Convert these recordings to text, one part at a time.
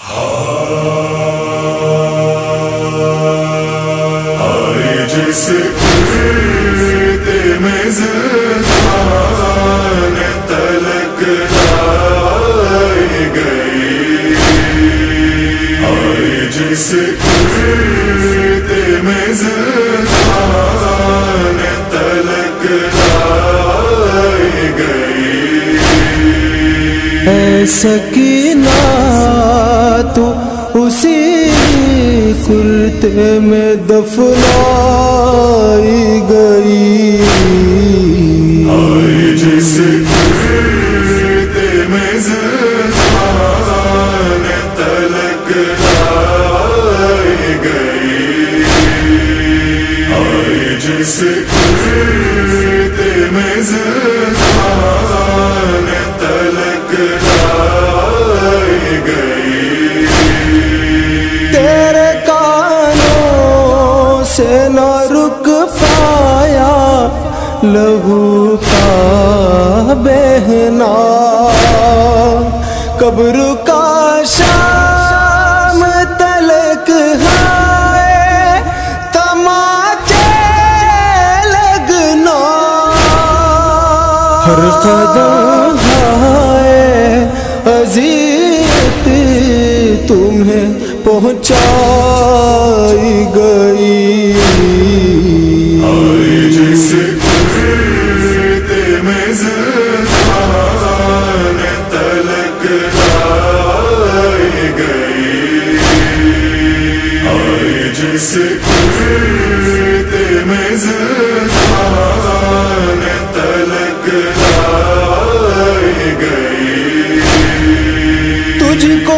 جس کرتے میں زبان تلک لائی گئی، جس کرتے میں زبان تلک لائی گئی۔ اے سکینہ تو اسی کرتے میں دفنائی گئی، جس کرتے میں زبان تلک لائی گئی، جس کرتے میں زبان تلک لائی گئی۔ تیرے کانوں سے نہ رک پایا لہو کا بہنا، قبر کا شام تلک ہے تماچے لگنا، ہر قدم ہے اذیت تمہیں پہنچائی گئی، جس کرتے میں زبان تلک لائی گئی، جس کرتے میں زبان تلک لائی گئی۔ تجھ کو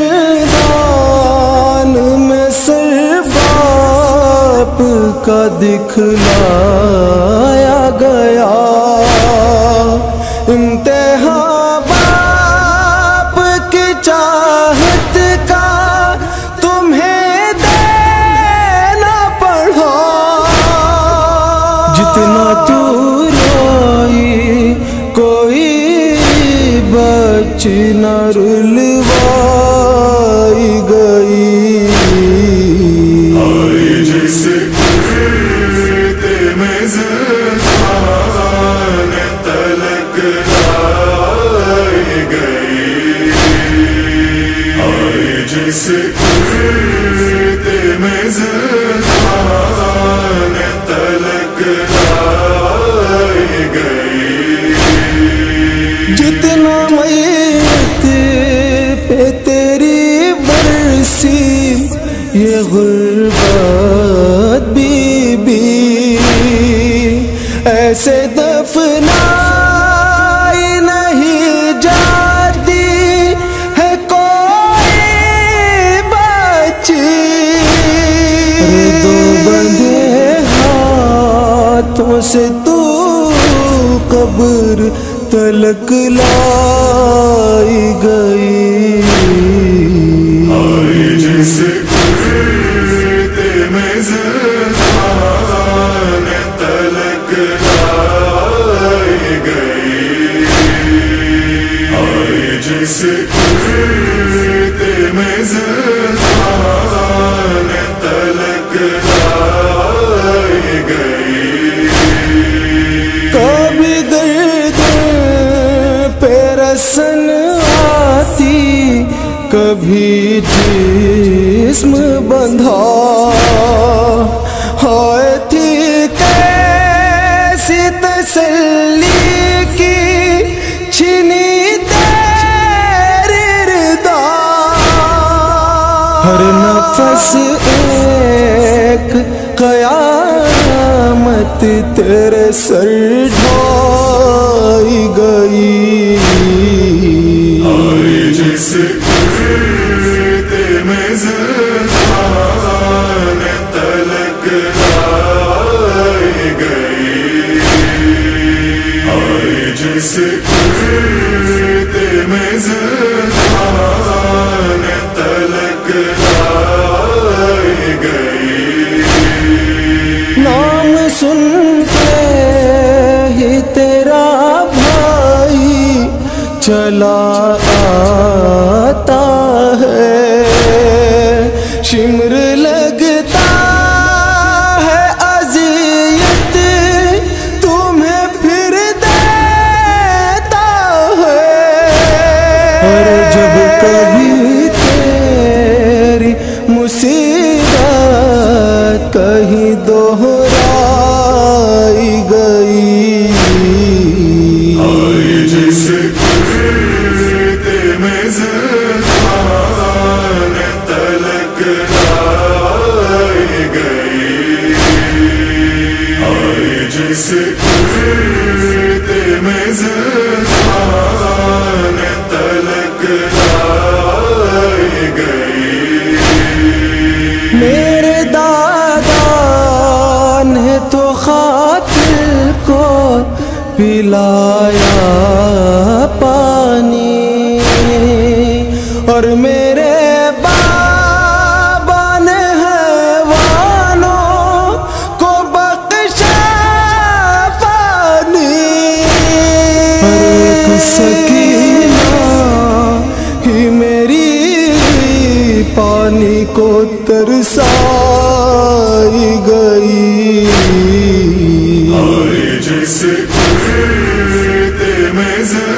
زندان میں سرباب کا دکھلایا گیا، امتحان باپ کی چاہت کا تمہیں دینا پڑا، جتنا تو روئی کوئی بچ نہ رلوائی گئی، جس کرتے میں زبان تلک لائی گئی، جس کرتے میں زبان تلک لائی گئی۔ جتنا میت پہ تیری برسی یہ غربت بی بی، ایسے دفنائی نہیں جاتی ہے کوئی بچی، دو بندھے ہاتھوں سے تو قبر تلک لائی گئی، جس کرتے میں زبان تلک لائی گئی، جس کرتے میں زبان تلک لائی گئی۔ کبھی گردن پہ رسن آتی، کبھی جسم بندھا، ہائے تھی کیسی تسلی کی چھینی تیری رضا، ہر نفس ایک قیامت تیرے سر ڈھائی گئی، جس کرتے میں زبان تلک لائی گئی، جس کرتے میں زبان تلک لائی گئی۔ نام سنتے ہی تیرا بھائی چلا آتا ہے، میں زلفان تلک لائی گئی. میرے دادا نے تو قاتل کو پلایا پانی، اور میرے بابا نے حیوانوں کو بخشا پانی. اور ایک سکینہ ہی میری پانی کو ترسائی گئی. آئی جس کرتے میں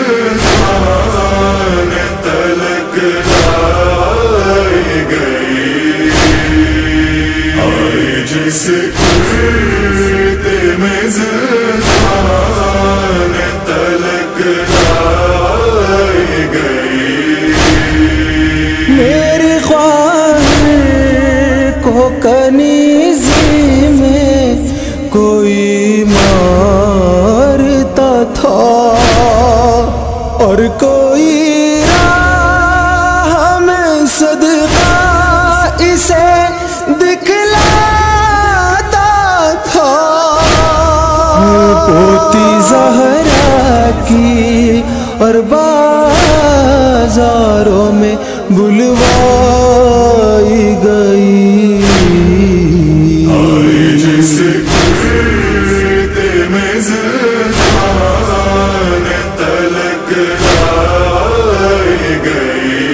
زلفان تلک لائی گئی. آئی جس کرتے میں زلفان تلک لائی گئی. میری خواہر کو کنیزی میں کوئی مارتا تھا، اور کوئی راہ میں صدقہ اسے دکھلاتا تھا. پوتی زہرا کی اور بازاروں میں بلوائی گئی. آئی جس کرتے میں زلفان تلک لائی گئی.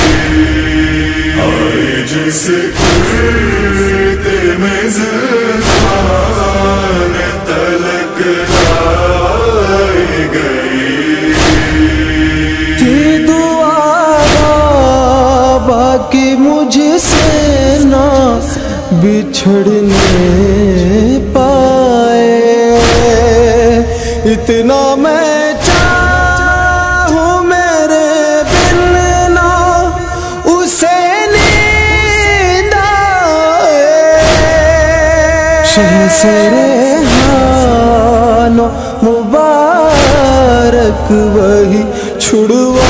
آئی جس کرتے میں زلفان تلک لائی گئی. تھی دعا بابا کی مجھ سے نہ بچھڑنے پائے، اتنا میں چاہوں میرے بن نہ اسے نیند آئے. شہ سے ریحان مبارک وہی چھڑوا